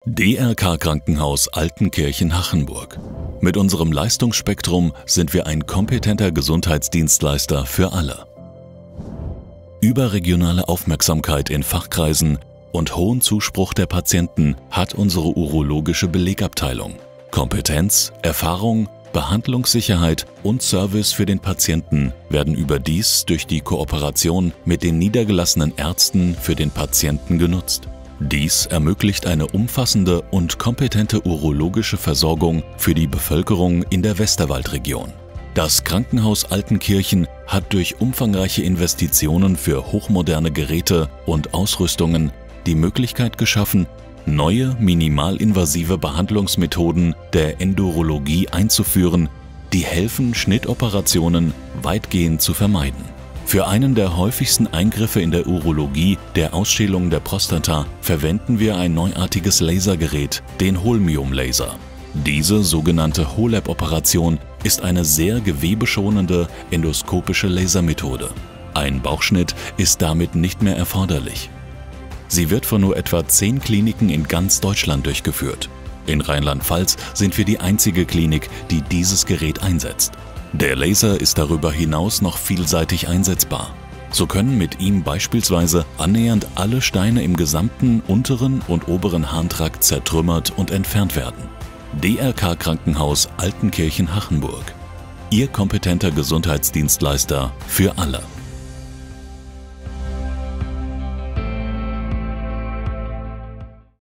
DRK Krankenhaus Altenkirchen-Hachenburg. Mit unserem Leistungsspektrum sind wir ein kompetenter Gesundheitsdienstleister für alle. Überregionale Aufmerksamkeit in Fachkreisen und hohen Zuspruch der Patienten hat unsere urologische Belegabteilung. Kompetenz, Erfahrung, Behandlungssicherheit und Service für den Patienten werden überdies durch die Kooperation mit den niedergelassenen Ärzten für den Patienten genutzt. Dies ermöglicht eine umfassende und kompetente urologische Versorgung für die Bevölkerung in der Westerwaldregion. Das Krankenhaus Altenkirchen hat durch umfangreiche Investitionen für hochmoderne Geräte und Ausrüstungen die Möglichkeit geschaffen, neue minimalinvasive Behandlungsmethoden der Endurologie einzuführen, die helfen, Schnittoperationen weitgehend zu vermeiden. Für einen der häufigsten Eingriffe in der Urologie, der Ausschälung der Prostata, verwenden wir ein neuartiges Lasergerät, den Holmium-Laser. Diese sogenannte HoLEP-Operation ist eine sehr gewebeschonende endoskopische Lasermethode. Ein Bauchschnitt ist damit nicht mehr erforderlich. Sie wird von nur etwa 10 Kliniken in ganz Deutschland durchgeführt. In Rheinland-Pfalz sind wir die einzige Klinik, die dieses Gerät einsetzt. Der Laser ist darüber hinaus noch vielseitig einsetzbar. So können mit ihm beispielsweise annähernd alle Steine im gesamten unteren und oberen Harntrakt zertrümmert und entfernt werden. DRK Krankenhaus Altenkirchen-Hachenburg. Ihr kompetenter Gesundheitsdienstleister für alle.